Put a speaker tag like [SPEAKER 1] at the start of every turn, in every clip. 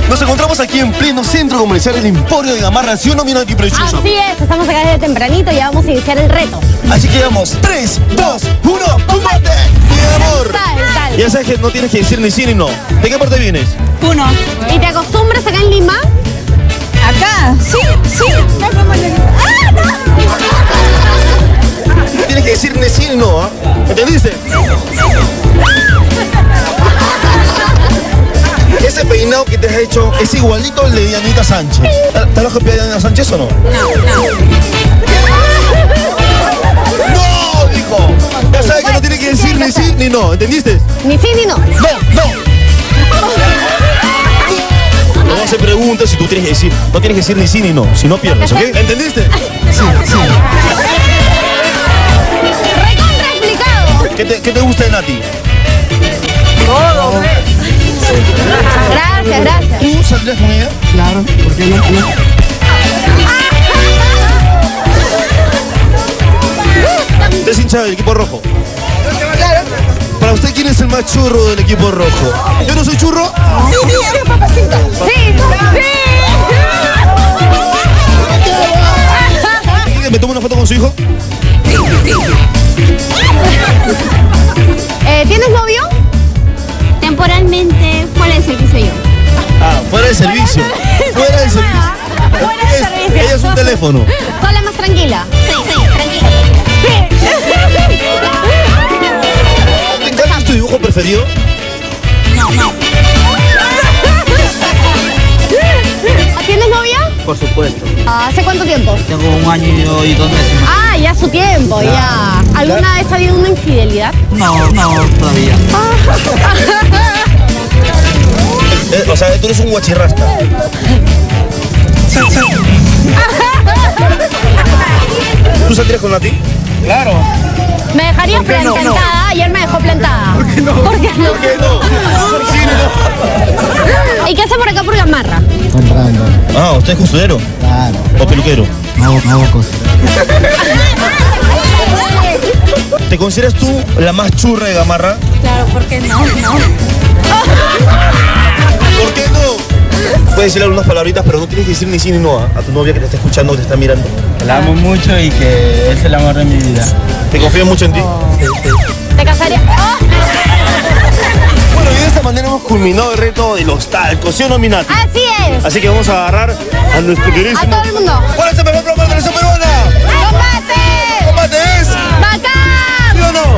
[SPEAKER 1] Nos encontramos aquí en pleno centro comercial El Emporio de Gamarra, ¿sí o no, mi Nati preciosa?
[SPEAKER 2] Así es, estamos acá desde tempranito y ya vamos a iniciar el reto.
[SPEAKER 1] Así que vamos, 3, 2, 1, ¡combate! Mi amor.
[SPEAKER 2] Tal.
[SPEAKER 1] Ya sabes que no tienes que decir ni sí ni no. ¿De qué parte vienes?
[SPEAKER 3] 1.
[SPEAKER 2] ¿Y te acostumbras acá en Lima?
[SPEAKER 3] Acá, sí.
[SPEAKER 1] No tienes que decir ni sí ni no, ¿ah? ¿Entendiste? Ese peinado que te has hecho es igualito al de Dianita Sánchez. ¿Te lo has copiado de Dianita Sánchez o no?
[SPEAKER 3] No.
[SPEAKER 1] ¡No, dijo! Ya sabes que no tienes que decir ni sí ni no, ¿entendiste?
[SPEAKER 2] Ni sí ni no.
[SPEAKER 1] No. No se pregunta si tú tienes que decir, no tienes que decir ni sí ni no, si no pierdes, ¿ok? ¿Entendiste? Sí.
[SPEAKER 2] ¡Recontra explicado!
[SPEAKER 1] ¿Qué te gusta de Nati?
[SPEAKER 3] Todo,
[SPEAKER 2] Gracias.
[SPEAKER 1] ¿Tú saldrías con ella?
[SPEAKER 4] Claro, ¿por qué no?
[SPEAKER 1] ¿Usted es hincha del equipo rojo? Para usted, ¿quién es el más churro del equipo rojo? ¿Yo no soy churro?
[SPEAKER 3] Sí, papacito.
[SPEAKER 2] Sí.
[SPEAKER 1] ¿Quiere que me tome una foto con su hijo?
[SPEAKER 2] ¿Tienes novio?
[SPEAKER 5] Temporalmente fuera de servicio yo.
[SPEAKER 1] Ah, fuera de servicio. Fuera de servicio.
[SPEAKER 2] Fuera de servicio.
[SPEAKER 1] Ella es un teléfono.
[SPEAKER 2] Sola más tranquila.
[SPEAKER 5] Sí, tranquila.
[SPEAKER 1] ¿Cuál es tu dibujo preferido?
[SPEAKER 2] ¿Tienes novia?
[SPEAKER 4] Por supuesto.
[SPEAKER 2] ¿Hace cuánto tiempo?
[SPEAKER 4] Tengo 1 año y 2 meses más.
[SPEAKER 2] Ah, ya su tiempo, ya. ¿Alguna vez ha habido una infidelidad?
[SPEAKER 4] No, todavía.
[SPEAKER 1] O sea, tú eres un guachirrasta. ¿Tú saldrías con Nati?
[SPEAKER 4] Claro.
[SPEAKER 2] ¿Me dejarías plantada? Ayer me dejó plantada. ¿Por qué no?
[SPEAKER 1] ¿Por qué no? Sí,
[SPEAKER 2] ¿Y qué hace por acá por Gamarra?
[SPEAKER 4] Comprando.
[SPEAKER 1] Ah, ¿usted es costurero?
[SPEAKER 4] Claro.
[SPEAKER 1] ¿O peluquero?
[SPEAKER 4] Hago cosas.
[SPEAKER 1] ¿Te consideras tú la más churra de Gamarra?
[SPEAKER 3] Claro, ¿por qué no?
[SPEAKER 1] ¿Por qué no? Puedes decirle algunas palabritas, pero no tienes que decir ni sí ni no a tu novia que te está escuchando, que te está mirando.
[SPEAKER 4] La amo mucho y que es el amor de mi vida.
[SPEAKER 1] ¿Te confío mucho en ti?
[SPEAKER 2] ¿Te casarías?
[SPEAKER 1] Bueno, y de esta manera hemos culminado el reto de los talcos, ¿sí o no, mi Nati?
[SPEAKER 2] Así es.
[SPEAKER 1] Así que vamos a agarrar a nuestro queridísimo...
[SPEAKER 2] A todo el mundo.
[SPEAKER 1] ¿Cuál es el mejor programa de la televisión peruana?
[SPEAKER 2] ¡Combate!
[SPEAKER 1] ¡Combate es!
[SPEAKER 2] ¡Bacán!
[SPEAKER 1] ¿Sí o no?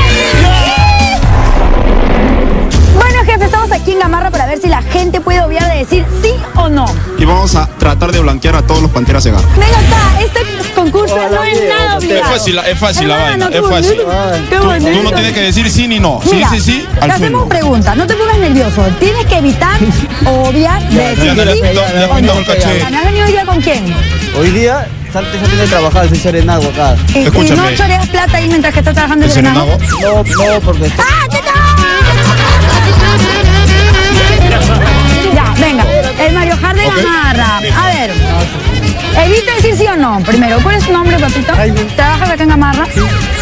[SPEAKER 3] Bueno, jefe, estamos aquí en Gamarra para ver si la gente puede obviar de decir sí o no.
[SPEAKER 6] Y vamos a tratar de blanquear a todos los Panteras de Garra.
[SPEAKER 3] Venga acá, este concurso no es nada obligado.
[SPEAKER 6] Es fácil la vaina,
[SPEAKER 3] Hermano,
[SPEAKER 6] es fácil.
[SPEAKER 3] Qué bonito.
[SPEAKER 6] Tú no tienes que decir sí ni no. Si
[SPEAKER 3] Mira,
[SPEAKER 6] dices sí,
[SPEAKER 3] te
[SPEAKER 6] al
[SPEAKER 3] hacemos
[SPEAKER 6] suelo.
[SPEAKER 3] preguntas, no te pongas nervioso. Tienes que evitar o obviar de decir
[SPEAKER 6] Ya,
[SPEAKER 3] sí
[SPEAKER 6] le
[SPEAKER 3] o
[SPEAKER 6] pinto
[SPEAKER 3] no.
[SPEAKER 6] el caché.
[SPEAKER 3] ¿Me has venido hoy día con quién?
[SPEAKER 4] Hoy día, saliendo de trabajar, soy serenado acá.
[SPEAKER 3] Y no
[SPEAKER 6] Escúchame.
[SPEAKER 3] choreas plata ahí mientras que estás trabajando en
[SPEAKER 6] ¿El
[SPEAKER 3] Serenado.
[SPEAKER 6] serenado?
[SPEAKER 4] No, porque...
[SPEAKER 3] ¡Ah, qué tal! Ya, venga, el Mario Hard de Gamarra. A ver, evita decir sí o no. Primero, ¿cuál es tu nombre, papito? ¿Trabajas acá en Gamarra? Sí.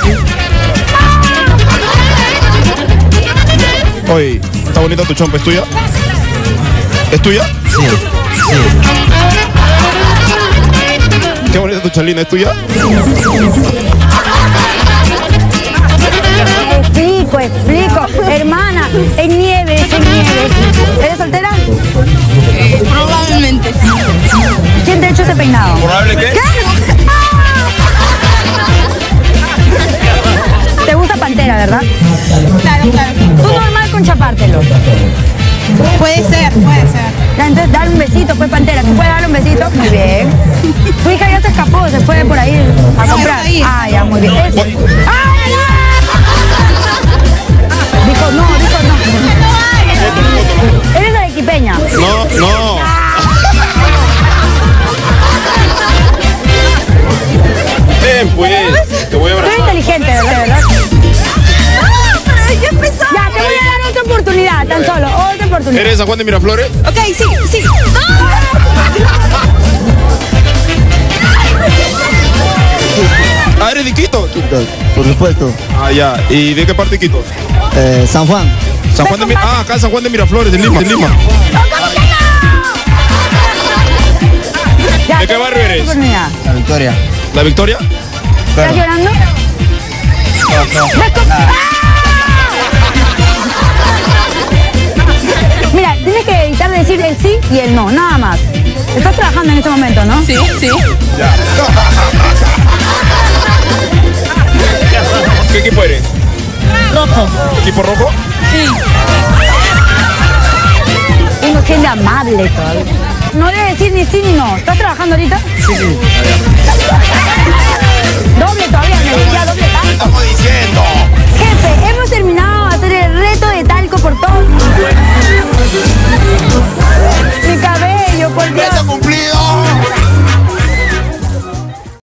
[SPEAKER 6] Oye, está bonita tu chompa, ¿es tuya? ¿Es tuya?
[SPEAKER 4] Sí.
[SPEAKER 6] Qué bonita tu chalina, ¿es tuya?
[SPEAKER 3] Explico. Hermana, en nieves. ¿Eres soltera?
[SPEAKER 5] Probablemente sí.
[SPEAKER 3] ¿Quién te ha hecho ese peinado?
[SPEAKER 1] ¿Probable qué?
[SPEAKER 3] ¿Qué? ¿Te gusta Pantera, verdad?
[SPEAKER 5] Claro.
[SPEAKER 3] Tú normal con chapártelo.
[SPEAKER 5] Puede ser.
[SPEAKER 3] Ya, entonces dale un besito, pues Pantera. ¿Tú puedes darle un besito? Muy bien. Tu hija ya se escapó, se fue por ahí a comprar.
[SPEAKER 5] está ahí.
[SPEAKER 3] Ah, ya, muy bien. ¡Ay! Dijo no. Eres arequipeña.
[SPEAKER 6] No. Ven, pues. Te voy a
[SPEAKER 3] Tú eres
[SPEAKER 6] abrazar.
[SPEAKER 3] inteligente, ¿verdad?
[SPEAKER 5] Pero ya empezó.
[SPEAKER 3] Ya, te voy a dar otra oportunidad, tan solo, otra oportunidad.
[SPEAKER 6] ¿Eres San Juan de Miraflores?
[SPEAKER 5] Ok, sí.
[SPEAKER 6] Ah, ¿eres de Quito?
[SPEAKER 4] Por supuesto.
[SPEAKER 6] Ah, ya. ¿Y de qué parte de Quito?
[SPEAKER 4] San Juan.
[SPEAKER 6] San Juan de acá San Juan de Miraflores, de Lima.
[SPEAKER 3] ¡Oh, cómo que no!
[SPEAKER 6] ¿De qué barrio eres?
[SPEAKER 3] Oportunidad.
[SPEAKER 4] La victoria.
[SPEAKER 6] ¿La Victoria?
[SPEAKER 3] ¿Estás llorando? ¡Ah! Mira, tienes que evitar decir el sí y el no, nada más. Estás trabajando en este momento, ¿no?
[SPEAKER 5] Sí, sí.
[SPEAKER 6] ¿Qué equipo eres?
[SPEAKER 5] Rojo.
[SPEAKER 6] ¿Equipo rojo?
[SPEAKER 5] Sí.
[SPEAKER 3] Uno siente amable todavía. No debe decir ni sí ni no. ¿Estás trabajando ahorita?
[SPEAKER 4] Sí.
[SPEAKER 3] Doble todavía.